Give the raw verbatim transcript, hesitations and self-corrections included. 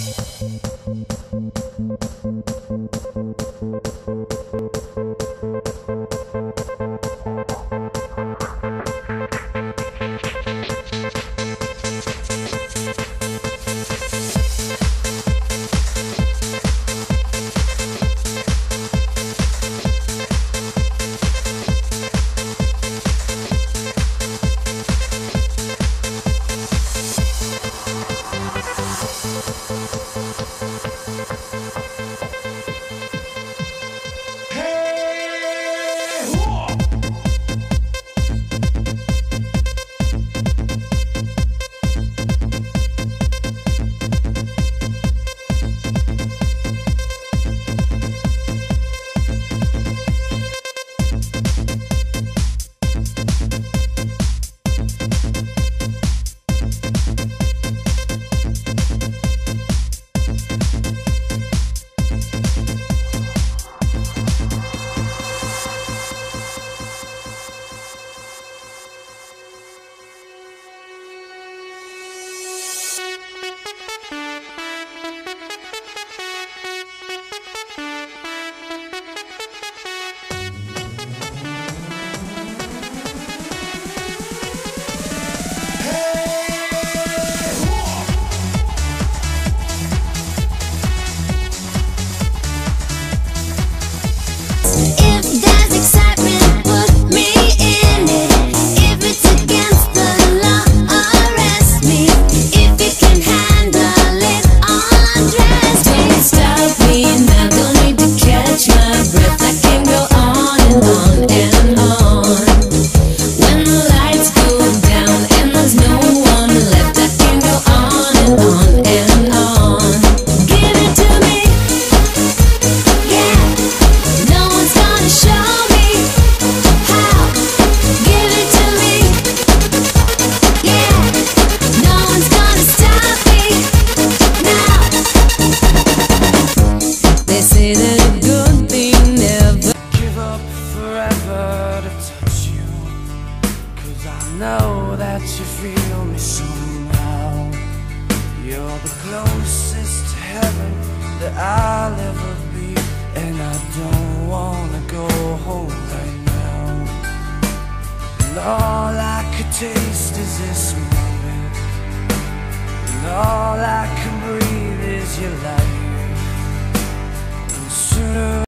Know that you feel me somehow. You're the closest to heaven that I'll ever be, and I don't wanna go home right now. And all I could taste is this moment, and all I can breathe is your life. And sooner